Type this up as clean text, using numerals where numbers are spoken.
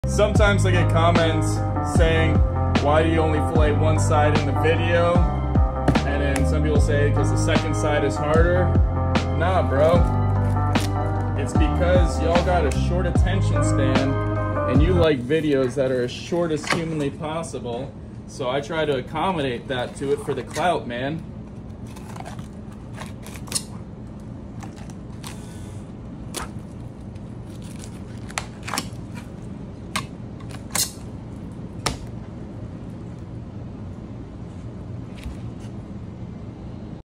Sometimes I get comments saying, why do you only fillet one side in the video? And then some people say because the second side is harder. Nah, bro. It's because y'all got a short attention span and you like videos that are as short as humanly possible. So I try to accommodate that to it for the clout, man.